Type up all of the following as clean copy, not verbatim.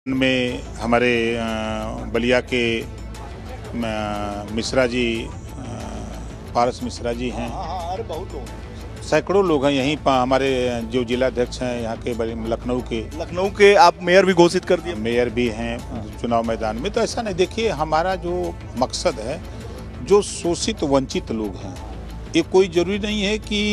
में हमारे बलिया के मिश्रा जी, पारस मिश्रा जी हैं। अरे बहुत लोग हैं। सैकड़ों लोग हैं यहीं पर। हमारे जो जिला अध्यक्ष हैं यहाँ के लखनऊ के आप मेयर भी घोषित कर दिए। मेयर भी हैं चुनाव मैदान में। तो ऐसा नहीं, देखिए हमारा जो मकसद है, जो शोषित वंचित लोग हैं, ये कोई जरूरी नहीं है कि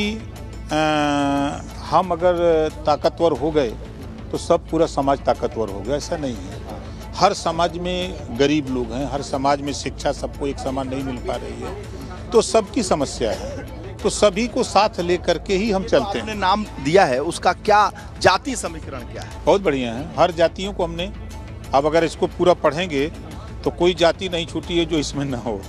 हम अगर ताकतवर हो गए तो सब पूरा समाज ताकतवर हो गया, ऐसा नहीं है। हर समाज में गरीब लोग हैं, हर समाज में शिक्षा सबको एक समान नहीं मिल पा रही है, तो सबकी समस्या है। तो सभी को साथ लेकर के ही हम चलते हैं। आपने नाम दिया है, उसका क्या जाति समीकरण क्या है? बहुत बढ़िया है। हर जातियों को हमने, अब अगर इसको पूरा पढ़ेंगे तो कोई जाति नहीं छूटी है जो इसमें ना हो।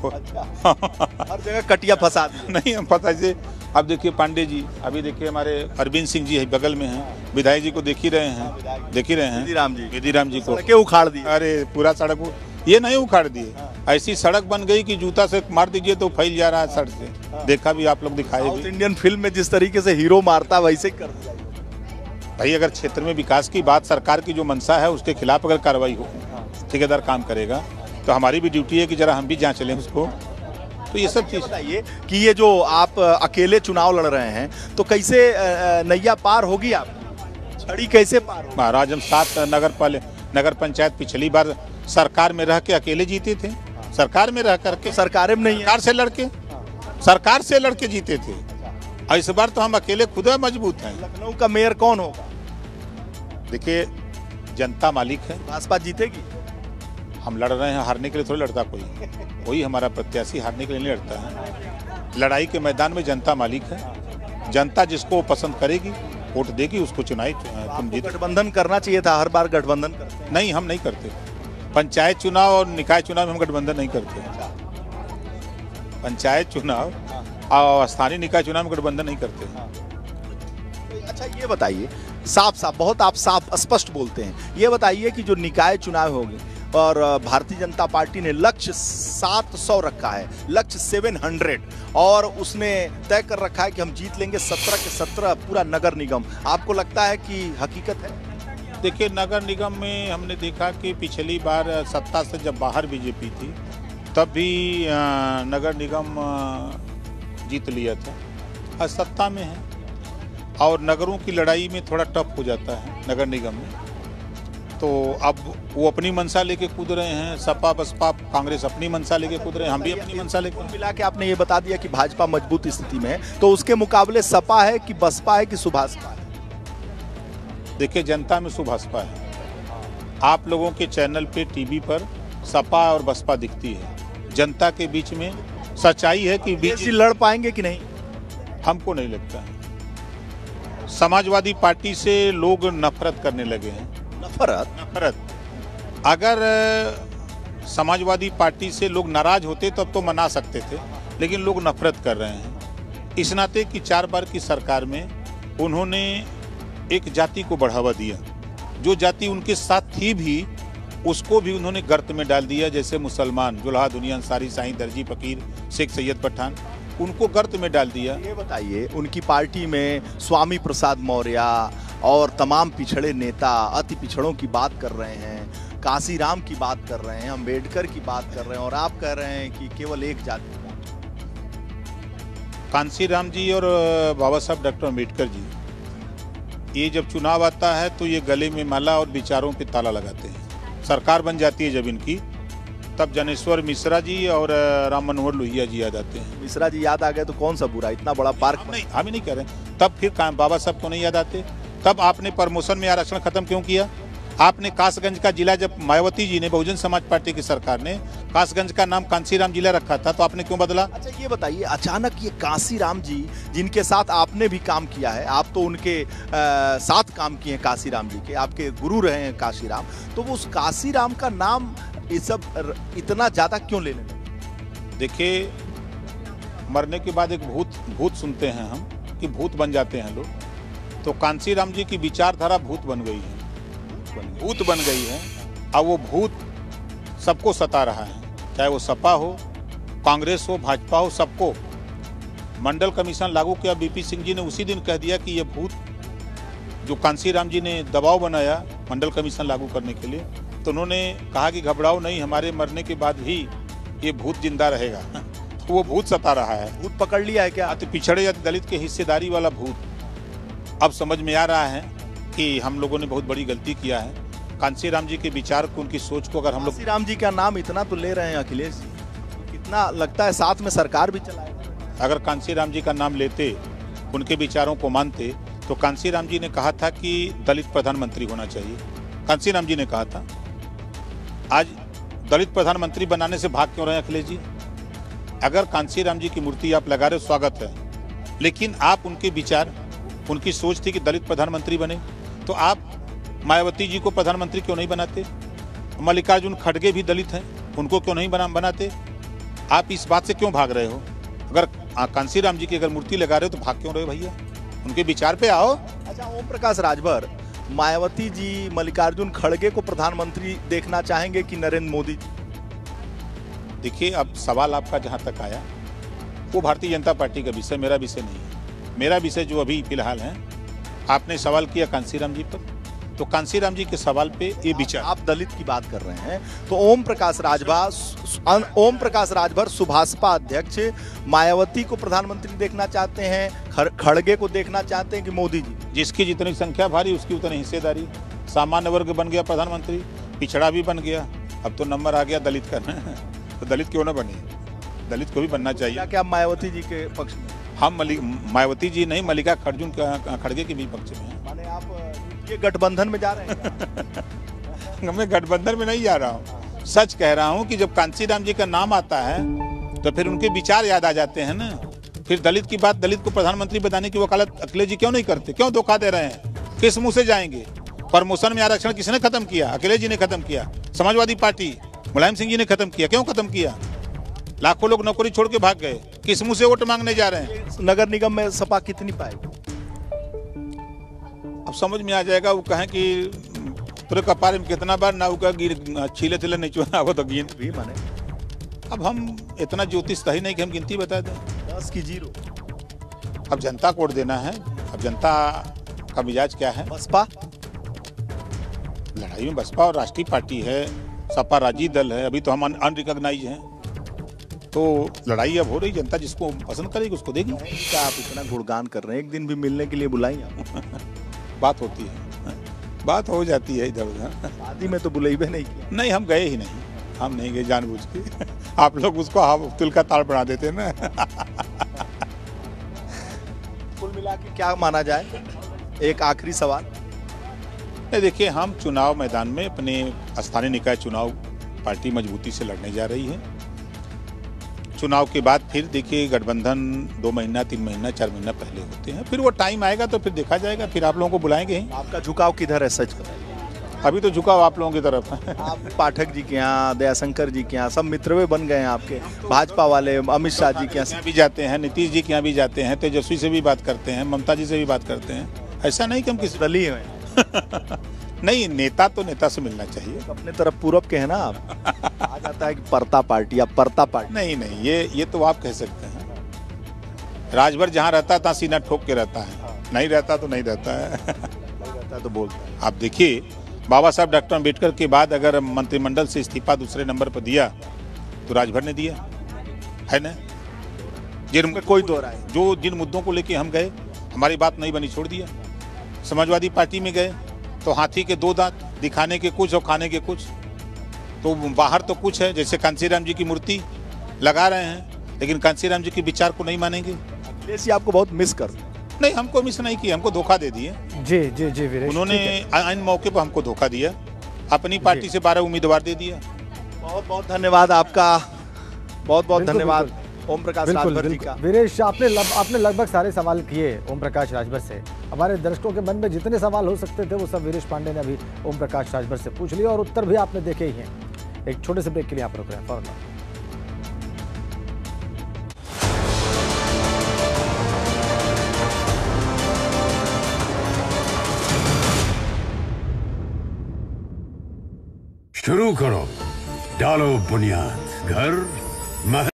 हर जगह कटिया फंसा दी। नहीं, हम पता है। अब देखिए पांडे जी, अभी देखिए हमारे अरविंद सिंह जी है बगल में हैं, विधायक जी को देख ही रहे हैं, विधिराम जी को सड़कें उखाड़ दी। अरे पूरा सड़क ये नहीं उखाड़ दिए, ऐसी सड़क बन गई कि जूता से मार दीजिए तो फैल जा रहा है सड़क से। देखा भी आप लोग, दिखाए भी। इंडियन फिल्म में जिस तरीके से हीरो मारता वैसे ही कर दिया भाई। अगर क्षेत्र में विकास की बात, सरकार की जो मंशा है उसके खिलाफ अगर कार्रवाई हो, ठेकेदार काम करेगा, तो हमारी भी ड्यूटी है कि जरा हम भी जांच लें उसको। तो ये सब चीज बताइए कि ये जो आप अकेले चुनाव लड़ रहे हैं, तो कैसे नैया पार होगी? आप छड़ी कैसे पार होगी? महाराज, हम 7 नगर पंचायत पिछली बार सरकार में रह के अकेले जीते थे। सरकार में रह करके, सरकार में नहीं, सरकार से लड़के जीते थे। इस बार तो हम अकेले खुद मजबूत हैं। लखनऊ का मेयर कौन होगा? देखिए, जनता मालिक है। भाजपा जीतेगी? हम लड़ रहे हैं, हारने के लिए थोड़ी लड़ता कोई हमारा प्रत्याशी हारने के लिए नहीं लड़ता है। लड़ाई के मैदान में जनता मालिक है। जनता जिसको पसंद करेगी, वोट देगी, उसको चुनाई तुम जीत। गठबंधन करना चाहिए था, हर बार गठबंधन करते हैं। नहीं, हम नहीं करते। पंचायत चुनाव और निकाय चुनाव में हम गठबंधन नहीं करते। पंचायत चुनाव और स्थानीय निकाय चुनाव में गठबंधन नहीं करते। अच्छा, ये बताइए, साफ बहुत आप साफ स्पष्ट बोलते हैं, ये बताइए कि जो निकाय चुनाव होंगे और भारतीय जनता पार्टी ने लक्ष्य 700 रखा है, लक्ष्य 700, और उसने तय कर रखा है कि हम जीत लेंगे 17 के 17 पूरा नगर निगम। आपको लगता है कि हकीकत है? देखिए, नगर निगम में हमने देखा कि पिछली बार सत्ता से जब बाहर बीजेपी थी, तब भी नगर निगम जीत लिया था। आज सत्ता में है और नगरों की लड़ाई में थोड़ा टफ हो जाता है नगर निगम में। तो अब वो अपनी मंशा लेके कूद रहे हैं, सपा बसपा कांग्रेस अपनी मंशा लेके कूद रहे हैं, हम भी अपनी मंशा लेके। मिला के आपने ये बता दिया कि भाजपा मजबूत स्थिति में है, तो उसके मुकाबले सपा है कि बसपा है कि सुभाषपा है? देखिए, जनता में सुभाषपा है। आप लोगों के चैनल पे, टीवी पर सपा और बसपा दिखती है। जनता के बीच में सच्चाई है कि बीजेपी लड़ पाएंगे कि नहीं? हमको नहीं लगता है। समाजवादी पार्टी से लोग नफरत करने लगे हैं। नफरत। अगर समाजवादी पार्टी से लोग नाराज होते तब तो मना सकते थे, लेकिन लोग नफरत कर रहे हैं। इस नाते कि 4 बार की सरकार में उन्होंने एक जाति को बढ़ावा दिया, जो जाति उनके साथ थी भी उसको भी उन्होंने गर्त में डाल दिया। जैसे मुसलमान, जुल्हा, दुनिया, अंसारी, साईं, दर्जी, फकीर, शेख सैयद पठान, उनको गर्त में डाल दिया। ये बताइए, उनकी पार्टी में स्वामी प्रसाद मौर्य और तमाम पिछड़े नेता अति पिछड़ों की बात कर रहे हैं, काशीराम की बात कर रहे हैं, अम्बेडकर की बात कर रहे हैं, और आप कह रहे हैं कि केवल एक जाति। कांशीराम जी और बाबा साहब डॉक्टर अम्बेडकर जी, ये जब चुनाव आता है तो ये गले में माला और विचारों पे ताला लगाते हैं। सरकार बन जाती है जब इनकी, तब जनेश्वर मिश्रा जी और राम मनोहर लोहिया जी याद आते हैं। मिश्रा जी याद आ गए तो कौन सा बुरा, इतना बड़ा पार्क। हम ही नहीं कह रहे। तब फिर बाबा साहब को नहीं याद आते? तब आपने प्रमोशन में आरक्षण खत्म क्यों किया? आपने कासगंज का जिला, जब मायावती जी ने, बहुजन समाज पार्टी की सरकार ने कासगंज का नाम कांशीराम जिला रखा था, तो आपने क्यों बदला? अच्छा, ये बताइए, अचानक ये काशीराम जी, जिनके साथ आपने भी काम किया है, आप तो उनके साथ काम किए हैं, काशीराम जी के आपके गुरु रहे हैं काशीराम, तो वो उस काशीराम का नाम ये सब इतना ज्यादा क्यों लेने लगे? देखिए, मरने के बाद एक भूत सुनते हैं हम कि भूत बन जाते हैं लोग। तो कांशीराम जी की विचारधारा भूत बन गई है। अब वो भूत सबको सता रहा है, चाहे वो सपा हो, कांग्रेस हो, भाजपा हो, सबको। मंडल कमीशन लागू किया, बीपी सिंह जी ने उसी दिन कह दिया कि ये भूत जो कांशीराम जी ने दबाव बनाया मंडल कमीशन लागू करने के लिए, तो उन्होंने कहा कि घबराओ नहीं, हमारे मरने के बाद भी ये भूत जिंदा रहेगा। तो वो भूत सता रहा है। भूत पकड़ लिया है क्या? अति पिछड़े या दलित के हिस्सेदारी वाला भूत। अब समझ में आ रहा है कि हम लोगों ने बहुत बड़ी गलती किया है। कांसीराम जी के विचार को, उनकी सोच को अगर हम लोग, कांसीराम जी का नाम इतना तो ले रहे हैं अखिलेश जी, कितना लगता है साथ में सरकार भी चलाएगा। अगर कांसीराम जी का नाम लेते, उनके विचारों को मानते, तो कांसीराम जी ने कहा था कि दलित प्रधानमंत्री होना चाहिए। कांसीराम जी ने कहा था। आज दलित प्रधानमंत्री बनाने से भाग क्यों रहे हैं अखिलेश जी? अगर कांसीराम जी की मूर्ति आप लगा रहे हो, स्वागत है, लेकिन आप उनके विचार, उनकी सोच थी कि दलित प्रधानमंत्री बने, तो आप मायावती जी को प्रधानमंत्री क्यों नहीं बनाते? मल्लिकार्जुन खड़गे भी दलित हैं, उनको क्यों नहीं बनाते? आप इस बात से क्यों भाग रहे हो? अगर कांसीराम जी की अगर मूर्ति लगा रहे हो तो भाग क्यों रहे हो भैया? उनके विचार पे आओ। अच्छा, ओम प्रकाश राजभर, मायावती जी मल्लिकार्जुन खड़गे को प्रधानमंत्री देखना चाहेंगे कि नरेंद्र मोदी जी? देखिए, अब सवाल आपका जहां तक आया वो भारतीय जनता पार्टी का विषय, मेरा विषय नहीं है। मेरा विषय जो अभी फिलहाल है, आपने सवाल किया कांसीराम जी पर, तो कांसीराम जी के सवाल पे ये विचार। आप दलित की बात कर रहे हैं, तो ओम प्रकाश राजभर सुभाषपा अध्यक्ष मायावती को प्रधानमंत्री देखना चाहते हैं, खड़गे को देखना चाहते हैं कि मोदी जी? जिसकी जितनी संख्या भारी उसकी उतनी हिस्सेदारी। सामान्य वर्ग बन गया प्रधानमंत्री, पिछड़ा भी बन गया, अब तो नंबर आ गया दलित का। तो दलित क्यों ना बने? दलित को भी बनना चाहिए। क्या आप मायावती जी के पक्ष में? हम मायावती जी नहीं, मल्लिकार्जुन खड़गे के भी पक्ष में हैं। माने आप ये गठबंधन में जा रहे हैं? मैं गठबंधन में नहीं जा रहा हूँ, सच कह रहा हूँ कि जब कांसीराम जी का नाम आता है तो फिर उनके विचार याद आ जाते हैं ना। फिर दलित की बात, दलित को प्रधानमंत्री बनाने की वकालत अखिलेश जी क्यों नहीं करते? क्यों धोखा दे रहे हैं? किस मुंह से जाएंगे? प्रमोशन में आरक्षण किसने खत्म किया? अखिलेश जी ने खत्म किया। समाजवादी पार्टी मुलायम सिंह जी ने खत्म किया। क्यों खत्म किया? लाखों लोग नौकरी छोड़ के भाग गए, किस मुंह से वोट मांगने जा रहे हैं? नगर निगम में सपा कितनी पाएगी? अब समझ में आ जाएगा। वो कहें कि तेरे कपार में कितना बार नाव का गिर छीले तिले नहीं चुना वो तो गिन भी माने। अब हम इतना ज्योतिष सही नहीं कि हम गिनती बता दें। 10 की 0। अब जनता को वोट देना है। अब जनता का मिजाज क्या है? बसपा लड़ाई में बसपा और राष्ट्रीय पार्टी है, सपा राजी दल है, अभी तो हम अनरिकॉग्नाइज हैं। तो लड़ाई अब हो रही, जनता जिसको पसंद करेगी उसको देगी। क्या आप इतना गुणगान कर रहे हैं? एक दिन भी मिलने के लिए बुलाएं आप? बात होती है, बात हो जाती है इधर उधर। शादी में तो बुलाइबे नहीं किया। नहीं, हम गए ही नहीं, हम नहीं गए जानबूझ के। आप लोग उसको हम तिल का ताड़ बना देते ना। कुल मिला के क्या माना जाए? एक आखिरी सवाल। देखिए, हम चुनाव मैदान में अपने स्थानीय निकाय चुनाव पार्टी मजबूती से लड़ने जा रही है। चुनाव के बाद फिर देखिए गठबंधन 2 महीना 3 महीना 4 महीना पहले होते हैं, फिर वो टाइम आएगा तो फिर देखा जाएगा, फिर आप लोगों को बुलाएंगे ही। आपका झुकाव किधर है, सच बताइए? अभी तो झुकाव आप लोगों की तरफ है। आप पाठक जी के यहाँ, दयाशंकर जी के यहाँ सब मित्रवे बन गए हैं आपके, भाजपा वाले, अमित शाह जी के यहाँ भी जाते हैं, नीतीश जी के यहाँ भी जाते हैं, तेजस्वी से भी बात करते हैं, ममता जी से भी बात करते हैं। ऐसा नहीं कि हम किसी दलीय हैं। नहीं, नेता तो नेता से मिलना चाहिए। अपने तरफ पूरब के हैं ना आप? आ जाता है कि परता पार्टी, आप परता पार्टी। नहीं, ये तो आप कह सकते हैं। राजभर जहाँ रहता है तहाँ सीना ठोक के रहता है, नहीं रहता तो नहीं रहता है। नहीं रहता तो बोलता है। आप देखिए, बाबा साहब डॉक्टर अम्बेडकर के बाद अगर मंत्रिमंडल से इस्तीफा दूसरे नंबर पर दिया तो राजभर ने दिया है ना। जिन कोई दो राय, जो जिन मुद्दों को लेके हम गए, हमारी बात नहीं बनी, छोड़ दिया। समाजवादी पार्टी में गए तो हाथी के 2 दांत, दिखाने के कुछ और खाने के कुछ। तो बाहर तो कुछ है, जैसे कांसीराम जी की मूर्ति लगा रहे हैं, लेकिन कांसीराम जी के विचार को नहीं मानेंगे। अखिलेश जी आपको बहुत मिस कर। नहीं, हमको मिस नहीं किया, हमको धोखा दे दिए। जी जी जी वीरेश, उन्होंने आइन मौके पर हमको धोखा दिया, अपनी पार्टी से 12 उम्मीदवार दे दिया। बहुत बहुत धन्यवाद आपका, बहुत बहुत धन्यवाद ओम प्रकाश राजभर जी का। वीरेश, आपने लगभग सारे सवाल किए ओम प्रकाश राजभर से। हमारे दर्शकों के मन में जितने सवाल हो सकते थे वो सब वीरेश पांडे ने अभी ओम प्रकाश राजभर से पूछ लिया और उत्तर भी आपने देखे ही हैं। एक छोटे से ब्रेक के लिए आप रुक रहे हैं, फौरन लौटें। शुरू करो, डालो बुनियाद, घर महल।